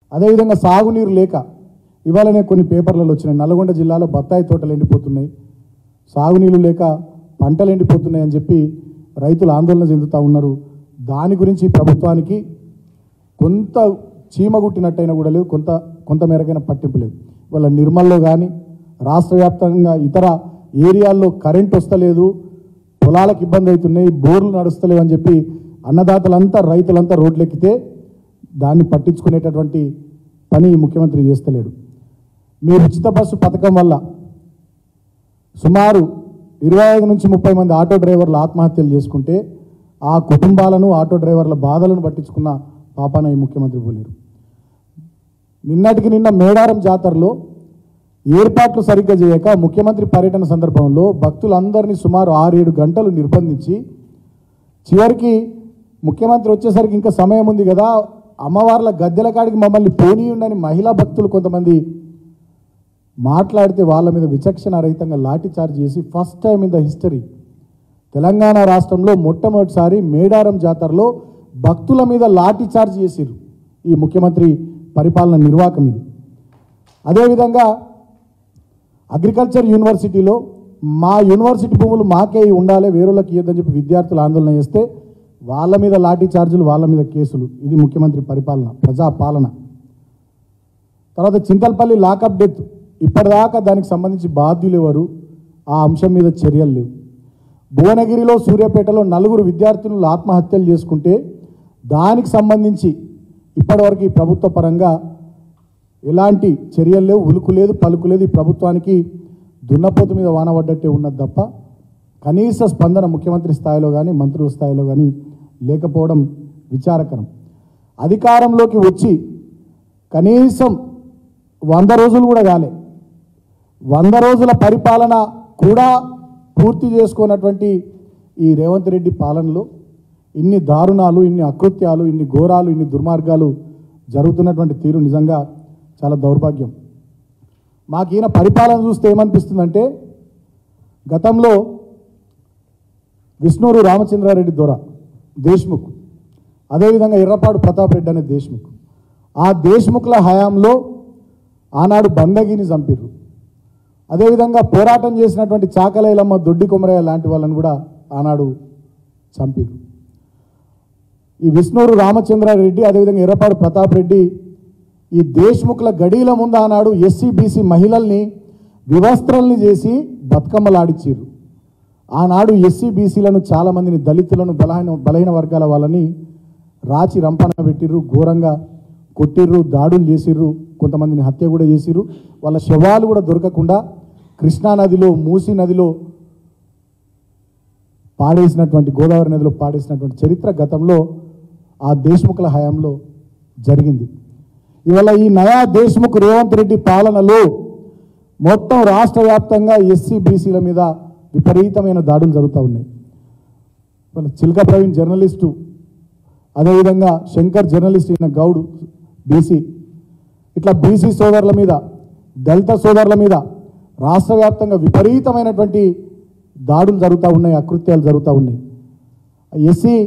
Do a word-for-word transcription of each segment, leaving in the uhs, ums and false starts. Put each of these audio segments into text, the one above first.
అదేవిధంగా సాగునీరు లేక ఇవాళనే కొన్ని పేపర్లలో వచ్చినాయి, నల్గొండ జిల్లాలో బత్తాయి తోటలు ఎండిపోతున్నాయి, సాగునీళ్ళు లేక పంటలు ఎండిపోతున్నాయి అని చెప్పి రైతులు ఆందోళన చెందుతూ ఉన్నారు. దాని గురించి ప్రభుత్వానికి కొంత చీమగుట్టినట్టయినా కూడా లేదు, కొంత కొంత మేరకైనా పట్టింపు లేదు. ఇవాళ నిర్మల్లో కానీ రాష్ట్ర వ్యాప్తంగా ఇతర ఏరియాల్లో కరెంట్ వస్తలేదు, పొలాలకు ఇబ్బంది అవుతున్నాయి, బోర్లు నడుస్తలేవు అని చెప్పి అన్నదాతలంతా రైతులంతా రోడ్లెక్కితే దాన్ని పట్టించుకునేటటువంటి పని ముఖ్యమంత్రి చేస్తలేడు. మీరు ఉచిత బస్సు పథకం వల్ల సుమారు ఇరవై ఐదు నుంచి ముప్పై మంది ఆటో డ్రైవర్లు ఆత్మహత్యలు చేసుకుంటే ఆ కుటుంబాలను ఆటో డ్రైవర్ల బాధలను పట్టించుకున్న పాపాన ఈ ముఖ్యమంత్రి పోలేరు. నిన్నటికి నిన్న మేడారం జాతరలో ఏర్పాట్లు సరిగ్గా చేయక ముఖ్యమంత్రి పర్యటన సందర్భంలో భక్తులందరినీ సుమారు ఆరేడు గంటలు నిర్బంధించి చివరికి ముఖ్యమంత్రి వచ్చేసరికి ఇంకా సమయం ఉంది కదా, అమ్మవార్ల గద్దెల కాడికి మమ్మల్ని పోనీయుండని మహిళా భక్తులు కొంతమంది మాట్లాడితే వాళ్ళ మీద విచక్షణ రహితంగా లాఠీ చార్జ్ చేసి first time in the history Telangana రాష్ట్రంలో మొట్టమొదటిసారి మేడారం జాతరలో భక్తుల మీద లాఠీ చార్జ్ చేసిరు ఈ ముఖ్యమంత్రి పరిపాలన నిర్వాహకం ఇది. అదేవిధంగా అగ్రికల్చర్ యూనివర్సిటీలో మా యూనివర్సిటీ భూములు మాకే ఉండాలి, వేరేళ్ళకి ఇవ్వద్దని చెప్పి విద్యార్థులు ఆందోళన చేస్తే వాళ్ళ మీద లాఠీ చార్జీలు, వాళ్ళ మీద కేసులు. ఇది ముఖ్యమంత్రి పరిపాలన, ప్రజాపాలన. తర్వాత చింతల్పల్లి లాకప్ డెత్, ఇప్పటిదాకా దానికి సంబంధించి బాధ్యులు ఎవరు, ఆ అంశం మీద చర్యలు లేవు. భువనగిరిలో సూర్యాపేటలో నలుగురు విద్యార్థినులు ఆత్మహత్యలు చేసుకుంటే దానికి సంబంధించి ఇప్పటివరకు ఈ ప్రభుత్వ పరంగా ఎలాంటి చర్యలు లేవు, ఉలుకు లేదు, పలుకు లేదు. ఈ ప్రభుత్వానికి దున్నపోతు మీద వాన పడ్డట్టే ఉన్నది తప్ప కనీస స్పందన ముఖ్యమంత్రి స్థాయిలో కానీ మంత్రుల స్థాయిలో కానీ లేకపోవడం విచారకరం. అధికారంలోకి వచ్చి కనీసం వంద రోజులు కూడా కాలే, వంద రోజుల పరిపాలన కూడా పూర్తి చేసుకున్నటువంటి ఈ రేవంత్ రెడ్డి పాలనలో ఇన్ని దారుణాలు, ఇన్ని అకృత్యాలు, ఇన్ని ఘోరాలు, ఇన్ని దుర్మార్గాలు జరుగుతున్నటువంటి తీరు నిజంగా చాలా దౌర్భాగ్యం. మాకు ఈయన పరిపాలన చూస్తే ఏమనిపిస్తుందంటే గతంలో విష్ణూరు రామచంద్రారెడ్డి దొర దేశ్ముఖ్, అదేవిధంగా ఎర్రపాడు ప్రతాప్ రెడ్డి అనే దేశ్ముఖ్, ఆ దేశ్ముఖ్ల హయాంలో ఆనాడు బందగిని చంపిర్రు. అదేవిధంగా పోరాటం చేసినటువంటి చాకలైలమ్మ, దొడ్డి కొమరయ్య లాంటి వాళ్ళని కూడా ఆనాడు చంపిర్రు. ఈ విష్ణూరు రామచంద్రారెడ్డి అదేవిధంగా ఎర్రపాడు ప్రతాప్ రెడ్డి ఈ దేశ్ముఖ్ల గడీల ముందు ఆనాడు ఎస్సీ బీసీ మహిళల్ని వివస్త్రల్ని చేసి బతుకమ్మలాడిచ్చిర్రు. ఆనాడు ఎస్సీ బీసీలను చాలామందిని, దళితులను, బలహీన బలహీన వర్గాల వాళ్ళని రాచి రంపన పెట్టిర్రు, ఘోరంగా కొట్టిర్రు, దాడులు చేసిర్రు, కొంతమందిని హత్య కూడా చేసిర్రు. వాళ్ళ శవాలు కూడా దొరకకుండా కృష్ణానదిలో, మూసీ నదిలో పాడేసినటువంటి, గోదావరి నదిలో పాడేసినటువంటి చరిత్ర గతంలో ఆ దేశ్ముఖ్ల హయాంలో జరిగింది. ఇవాళ ఈ నయా దేశ్ముఖ్ రేవంత్ రెడ్డి పాలనలో మొత్తం రాష్ట్ర వ్యాప్తంగా ఎస్సీ బీసీల మీద విపరీతమైన దాడులు జరుగుతూ ఉన్నాయి. మన చిల్క ప్రవీణ్ జర్నలిస్టు, అదేవిధంగా శంకర్ జర్నలిస్ట్, ఈయన గౌడ్ బీసీ, ఇట్లా బీసీ సోదరుల మీద, దళిత సోదరుల మీద రాష్ట్ర వ్యాప్తంగా విపరీతమైనటువంటి దాడులు జరుగుతూ ఉన్నాయి, అకృత్యాలు జరుగుతూ ఉన్నాయి. ఎస్సీ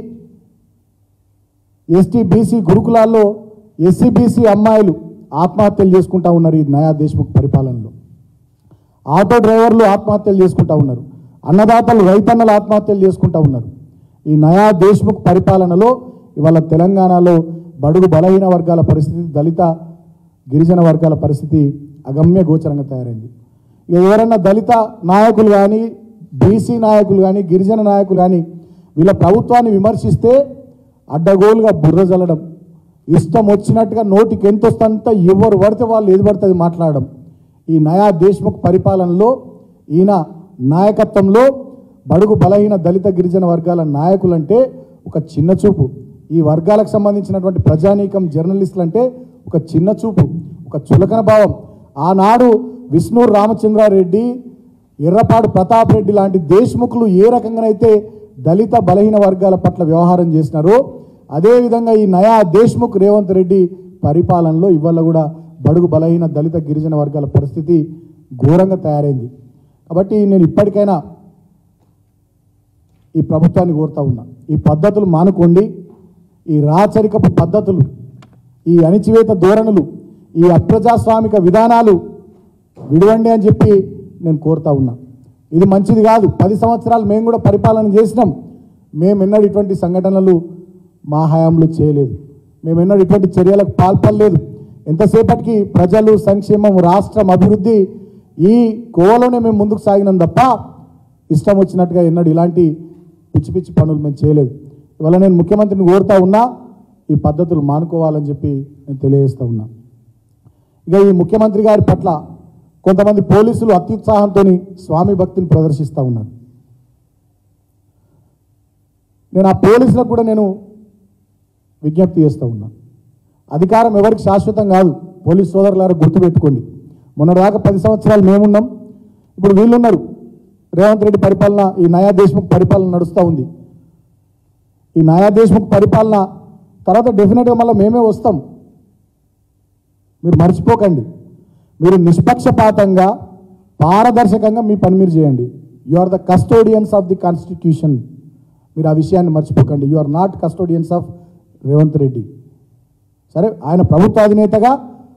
ఎస్టీ బీసీ గురుకులాల్లో ఎస్సీ బీసీ అమ్మాయిలు ఆత్మహత్యలు చేసుకుంటూ ఉన్నారు ఈ నయా దేశ్ముఖ్ పరిపాలనలో. ఆటో డ్రైవర్లు ఆత్మహత్యలు చేసుకుంటూ ఉన్నారు, అన్నదాతలు, రైతన్నలు ఆత్మహత్యలు చేసుకుంటూ ఉన్నారు. ఈ నయా దేశ్ముఖ్ పరిపాలనలో ఇవాళ తెలంగాణలో బడుగు బలహీన వర్గాల పరిస్థితి, దళిత గిరిజన వర్గాల పరిస్థితి అగమ్య గోచరంగా తయారైంది. ఇక ఎవరన్నా దళిత నాయకులు కానీ, బీసీ నాయకులు కానీ, గిరిజన నాయకులు కానీ వీళ్ళ ప్రభుత్వాన్ని విమర్శిస్తే అడ్డగోలుగా బుర్ర జల్లడం, ఇష్టం వచ్చినట్టుగా నోటికి ఎంత వస్తుందంత ఎవరు పడితే వాళ్ళు ఏది పడుతుంది మాట్లాడడం. ఈ నయా దేశ్ముఖ్ పరిపాలనలో ఈయన నాయకత్వంలో బడుగు బలహీన దళిత గిరిజన వర్గాల నాయకులంటే ఒక చిన్న చూపు, ఈ వర్గాలకు సంబంధించినటువంటి ప్రజానీకం, జర్నలిస్టులు అంటే ఒక చిన్న చూపు, ఒక చులకన భావం. ఆనాడు విష్ణూరు రామచంద్రారెడ్డి, ఎర్రపాడు ప్రతాప్ రెడ్డి లాంటి దేశ్ముఖులు ఏ రకంగానైతే దళిత బలహీన వర్గాల పట్ల వ్యవహారం చేసినారో అదేవిధంగా ఈ నయా దేశ్ముఖ్ రేవంత్ రెడ్డి పరిపాలనలో ఇవాళ కూడా బడుగు బలహీన దళిత గిరిజన వర్గాల పరిస్థితి ఘోరంగా తయారైంది. కాబట్టి నేను ఇప్పటికైనా ఈ ప్రభుత్వాన్ని కోరుతా ఉన్నా, ఈ పద్ధతులు మానుకోండి, ఈ రాచరికపు పద్ధతులు, ఈ అణిచివేత ధోరణులు, ఈ అప్రజాస్వామిక విధానాలు విడవండి అని చెప్పి నేను కోరుతా ఉన్నా. ఇది మంచిది కాదు. పది సంవత్సరాలు మేము కూడా పరిపాలన చేసినాం. మేము ఎన్నడూ ఇటువంటి సంఘటనలు మా హయాంలో చేయలేదు. మేము ఎన్నడూ ఇటువంటి చర్యలకు పాల్పడలేదు. ఎంతసేపటికి ప్రజలు, సంక్షేమం, రాష్ట్రం అభివృద్ధి ఈ కోవలోనే మేము ముందుకు సాగినాం తప్ప ఇష్టం వచ్చినట్టుగా ఎన్నడూ ఇలాంటి పిచ్చి పిచ్చి పనులు మేము చేయలేదు. ఇవాళ నేను ముఖ్యమంత్రిని కోరుతా ఉన్నా ఈ పద్ధతులు మానుకోవాలని చెప్పి నేను తెలియజేస్తూ ఉన్నా. ఇక ఈ ముఖ్యమంత్రి గారి పట్ల కొంతమంది పోలీసులు అత్యుత్సాహంతో స్వామి భక్తిని ప్రదర్శిస్తూ ఉన్నారు. నేను ఆ పోలీసులకు కూడా నేను విజ్ఞప్తి చేస్తూ ఉన్నా. అధికారం ఎవరికి శాశ్వతం కాదు. పోలీస్ సోదరులారా గుర్తుపెట్టుకోండి. మొన్నదాకా పది సంవత్సరాలు మేమున్నాం, ఇప్పుడు వీళ్ళున్నారు. రేవంత్ రెడ్డి పరిపాలన, ఈ నయా దేశ్ముఖ్ పరిపాలన నడుస్తూ ఉంది. ఈ నయా దేశ్ముఖ్ పరిపాలన తర్వాత డెఫినెట్గా మళ్ళీ మేమే వస్తాం. మీరు మర్చిపోకండి. మీరు నిష్పక్షపాతంగా, పారదర్శకంగా మీ పని మీరు చేయండి. You are the custodians of the constitution. మీరు ఆ విషయాన్ని మర్చిపోకండి. You are not custodians of Revanth Reddy. సరే, ఆయన ప్రభుత్వ అధినేతగా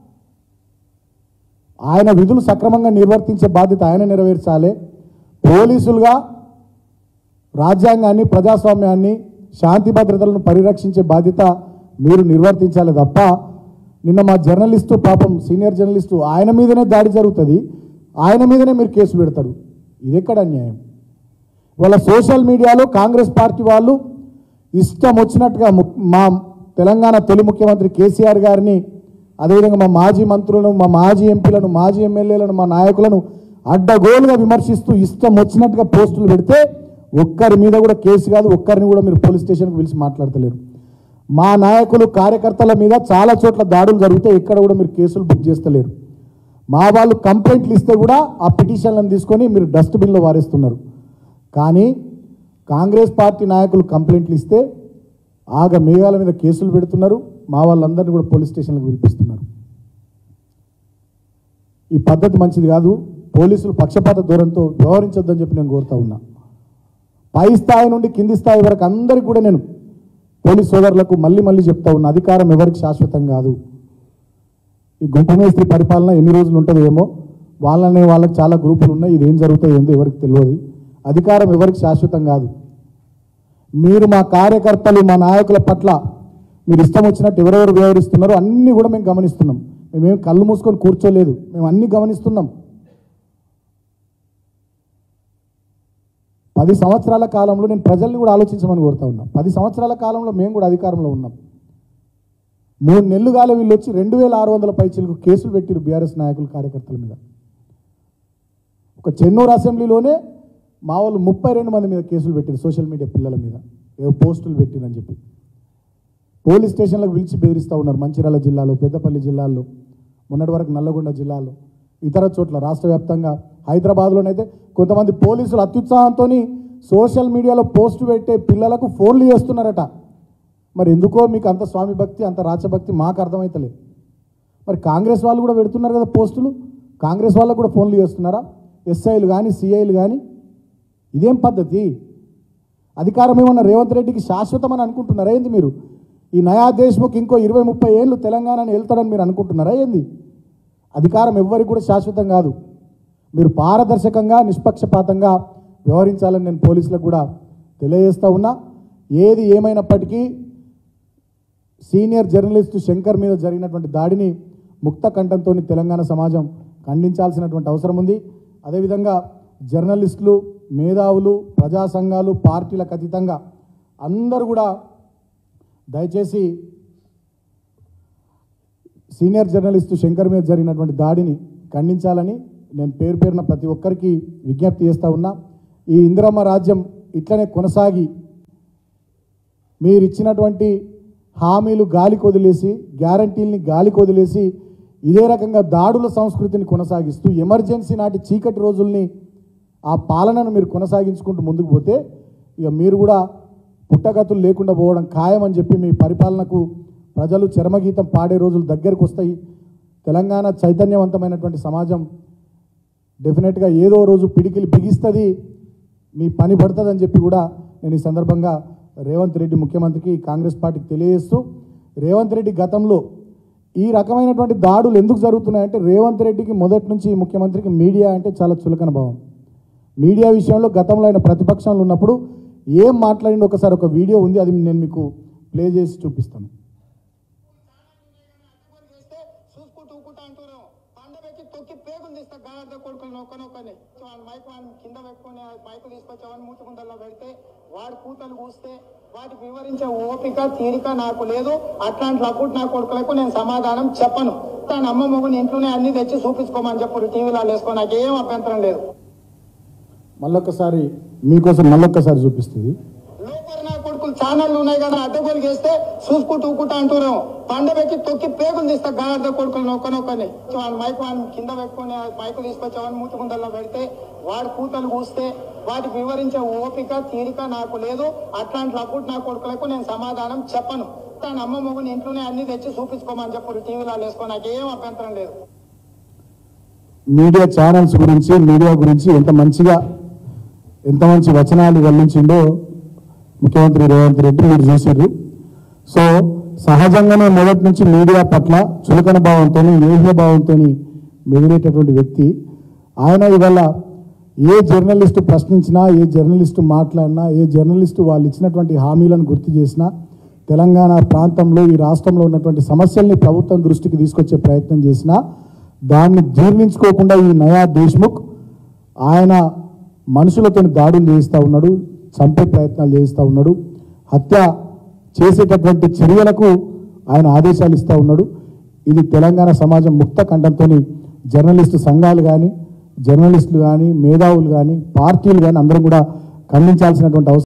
ఆయన విధులు సక్రమంగా నిర్వర్తించే బాధ్యత ఆయన నెరవేర్చాలి. పోలీసులుగా రాజ్యాంగాన్ని, ప్రజాస్వామ్యాన్ని, శాంతి భద్రతలను పరిరక్షించే బాధ్యత మీరు నిర్వర్తించాలి తప్ప నిన్న మా జర్నలిస్టు, పాపం సీనియర్ జర్నలిస్టు, ఆయన మీదనే దాడి జరుగుతుంది, ఆయన మీదనే మీరు కేసు పెడతారు. ఇది ఎక్కడ అన్యాయం? వాళ్ళ సోషల్ మీడియాలో కాంగ్రెస్ పార్టీ వాళ్ళు ఇష్టం వచ్చినట్టుగా మా తెలంగాణ తొలి ముఖ్యమంత్రి కేసీఆర్ గారిని, అదేవిధంగా మా మాజీ మంత్రులను, మా మాజీ ఎంపీలను, మాజీ ఎమ్మెల్యేలను, మా నాయకులను అడ్డగోలుగా విమర్శిస్తూ ఇష్టం వచ్చినట్టుగా పోస్టులు పెడితే ఒక్కరి మీద కూడా కేసు కాదు, ఒక్కరిని కూడా మీరు పోలీస్ స్టేషన్కి పిలిచి మాట్లాడతలేరు. మా నాయకులు, కార్యకర్తల మీద చాలా చోట్ల దాడులు జరిగితే ఎక్కడ కూడా మీరు కేసులు బుక్ చేస్తలేరు. మా వాళ్ళు కంప్లైంట్లు ఇస్తే కూడా ఆ పిటిషన్లను తీసుకొని మీరు డస్ట్బిన్లో వారేస్తున్నారు. కానీ కాంగ్రెస్ పార్టీ నాయకులు కంప్లైంట్లు ఇస్తే ఆగ మేఘాల మీద కేసులు పెడుతున్నారు. మా వాళ్ళందరినీ కూడా పోలీస్ స్టేషన్లకు పిలిపిస్తున్నారు. ఈ పద్ధతి మంచిది కాదు. పోలీసులు పక్షపాత ధోరణితో వ్యవహరించొద్దని చెప్పి నేను కోరుతా ఉన్నా. పై స్థాయి నుండి కింది స్థాయి వరకు అందరికీ కూడా నేను పోలీస్ సోదరులకు మళ్ళీ మళ్ళీ చెప్తా ఉన్నా, అధికారం ఎవరికి శాశ్వతం కాదు. ఈ గుంపు మేస్త్రి పరిపాలన ఎన్ని రోజులు ఉంటుందో ఏమో, వాళ్ళనే వాళ్ళకి చాలా గ్రూపులు ఉన్నాయి. ఇది ఏం జరుగుతుందో ఏందో ఎవరికి తెలియదు. అధికారం ఎవరికి శాశ్వతం కాదు. మీరు మా కార్యకర్తలు, మా నాయకుల పట్ల మీరు ఇష్టం వచ్చినట్టు ఎవరెవరు వ్యవహరిస్తున్నారో అన్నీ కూడా మేము గమనిస్తున్నాం. మేమేం కళ్ళు మూసుకొని కూర్చోలేదు, మేము అన్నీ గమనిస్తున్నాం. పది సంవత్సరాల కాలంలో నేను ప్రజల్ని కూడా ఆలోచించమని కోరుతా ఉన్నా. పది సంవత్సరాల కాలంలో మేము కూడా అధికారంలో ఉన్నాం. మూడు నెలలు కాలే వీళ్ళు వచ్చి రెండు వేల ఆరు వందల పైచీలకు కేసులు పెట్టిరు బీఆర్ఎస్ నాయకులు, కార్యకర్తల మీద. ఒక చెన్నూరు అసెంబ్లీలోనే మా వాళ్ళు ముప్పై రెండు మంది మీద కేసులు పెట్టారు, సోషల్ మీడియా పిల్లల మీద ఏవో పోస్టులు పెట్టిరని చెప్పి. పోలీస్ స్టేషన్లకు పిలిచి బెదిరిస్తూ ఉన్నారు. మంచిర్యాల జిల్లాలో, పెద్దపల్లి జిల్లాల్లో, మొన్నటి వరకు నల్లగొండ జిల్లాలో, ఇతర చోట్ల రాష్ట్ర వ్యాప్తంగా, హైదరాబాద్లోనైతే కొంతమంది పోలీసులు అత్యుత్సాహంతో సోషల్ మీడియాలో పోస్టు పెట్టే పిల్లలకు ఫోన్లు చేస్తున్నారట. మరి ఎందుకో మీకు అంత స్వామి భక్తి, అంత రాచభక్తి మాకు అర్థమవుతలే. మరి కాంగ్రెస్ వాళ్ళు కూడా పెడుతున్నారు కదా పోస్టులు, కాంగ్రెస్ వాళ్ళకు కూడా ఫోన్లు చేస్తున్నారా? ఎస్ఐలు కానీ, సిఐలు కానీ. ఇదేం పద్ధతి? అధికారం ఏమన్నా రేవంత్ రెడ్డికి శాశ్వతం అని అనుకుంటున్నారా ఏంది మీరు? ఈ నయా దేశ్ముఖ్ ఇంకో ఇరవై ముప్పై ఏళ్ళు తెలంగాణని వెళ్తాడని మీరు అనుకుంటున్నారా ఏంది? అధికారం ఎవ్వరికి కూడా శాశ్వతం కాదు. మీరు పారదర్శకంగా, నిష్పక్షపాతంగా వ్యవహరించాలని నేను పోలీసులకు కూడా తెలియజేస్తూ ఉన్నా. ఏది ఏమైనప్పటికీ సీనియర్ జర్నలిస్టు శంకర్ మీద జరిగినటువంటి దాడిని ముక్త కంఠంతో తెలంగాణ సమాజం ఖండించాల్సినటువంటి అవసరం ఉంది. అదేవిధంగా జర్నలిస్టులు, మేధావులు, ప్రజా సంఘాలు, పార్టీలకు అతీతంగా అందరూ కూడా దయచేసి సీనియర్ జర్నలిస్టు శంకర్ మీద జరిగినటువంటి దాడిని ఖండించాలని నేను పేరు పేరున ప్రతి ఒక్కరికి విజ్ఞప్తి చేస్తూ ఉన్నా. ఈ ఇందిరమ్మ రాజ్యం ఇట్లనే కొనసాగి మీరు ఇచ్చినటువంటి హామీలు గాలికి వదిలేసి, గ్యారంటీల్ని గాలికి వదిలేసి ఇదే రకంగా దాడుల సంస్కృతిని కొనసాగిస్తూ ఎమర్జెన్సీ నాటి చీకటి రోజుల్ని ఆ పాలనను మీరు కొనసాగించుకుంటూ ముందుకు పోతే ఇక మీరు కూడా పుట్టగతులు లేకుండా పోవడం ఖాయమని చెప్పి మీ పరిపాలనకు ప్రజలు చరమగీతం పాడే రోజులు దగ్గరకు వస్తాయి. తెలంగాణ చైతన్యవంతమైనటువంటి సమాజం డెఫినెట్గా ఏదో రోజు పిడికిలి బిగిస్తుంది, మీ పని పడుతుందని చెప్పి కూడా నేను ఈ సందర్భంగా రేవంత్ రెడ్డి ముఖ్యమంత్రికి, కాంగ్రెస్ పార్టీకి తెలియజేస్తూ, రేవంత్ రెడ్డి గతంలో ఈ రకమైనటువంటి దాడులు ఎందుకు జరుగుతున్నాయంటే రేవంత్ రెడ్డికి మొదటి నుంచి ముఖ్యమంత్రికి మీడియా అంటే చాలా చులకన భావం. మీడియా విషయంలో గతంలో ఆయన ప్రతిపక్షంలో ఉన్నప్పుడు ఏం మాట్లాడింది ఒకసారి ఒక వీడియో ఉంది, అది నేను మీకు ప్లే చేసి చూపిస్తాను. కింద పెట్టుకుని మైకు తీసుకొచ్చామని మూతి ముందల్లో పెడితే వాడు కూతలు కూస్తే వాటికి వివరించే ఓపిక తీరిక నాకు లేదు. అట్లాంటి అప్పుడు నా కొడుకులకు నేను సమాధానం చెప్పను. తన అమ్మ మొగుని ఇంట్లోనే అన్ని తెచ్చి చూపించుకోమని చెప్పు, టీవీలో వేసుకో, నాకు ఏం అభ్యంతరం లేదు. మళ్ళొక్కసారి మీకోసం మళ్ళొక్కసారి చూపిస్తుంది. లోపల నా కొడుకులు ఛానళ్ళు ఉన్నాయి కదా, అడ్డగోలు చేస్తే చూసుకుంటూ ఊకుంటా అంటున్నాం. పండబెట్టి తొక్కి పేగులు తీస్తా గాడిద కొడుకులు నొక్కనొక్కని. మైకు కింద పెట్టుకుని మైకు తీసుకొచ్చామని మూతి ముందల్లో పెడితే వాడు కూతలు కూస్తే వాటికి వివరించే ఓపిక తీరిక నాకు లేదు. అట్లాంటి అప్పుడు నా కొడుకులకు నేను సమాధానం చెప్పను. తన అమ్మ మొగుని ఇంట్లోనే అన్ని తెచ్చి చూపించుకోమని చెప్పు, టీవీలో వేసుకో, నాకు ఏం అభ్యంతరం లేదు. మీడియా ఛానల్స్ గురించి మీడియా గురించి ఎంత మంచిగా ఎంత మంచి వచనాలు వల్లించిండో ముఖ్యమంత్రి రేవంత్ రెడ్డి మీరు చూసారు. సో సహజంగానే మొదటి నుంచి మీడియా పట్ల చులకన భావంతో ఏహ్య భావంతో మెదిలేటటువంటి వ్యక్తి ఆయన. ఇవాళ ఏ జర్నలిస్టు ప్రశ్నించినా, ఏ జర్నలిస్టు మాట్లాడినా, ఏ జర్నలిస్టు వాళ్ళు ఇచ్చినటువంటి హామీలను గుర్తు చేసినా, తెలంగాణ ప్రాంతంలో ఈ రాష్ట్రంలో ఉన్నటువంటి సమస్యల్ని ప్రభుత్వం దృష్టికి తీసుకొచ్చే ప్రయత్నం చేసినా దాన్ని జీర్ణించుకోకుండా ఈ నయా దేశ్ముఖ్ ఆయన మనుషులతో దాడులు చేస్తూ ఉన్నాడు, చంపే ప్రయత్నాలు చేస్తూ ఉన్నాడు, హత్య చేసేటటువంటి చర్యలకు ఆయన ఆదేశాలు ఇస్తూ ఉన్నాడు. ఇది తెలంగాణ సమాజం ముక్త కంఠంతో జర్నలిస్టు సంఘాలు కానీ, జర్నలిస్టులు కానీ, మేధావులు కానీ, పార్టీలు కానీ అందరం కూడా ఖండించాల్సినటువంటి అవసరం.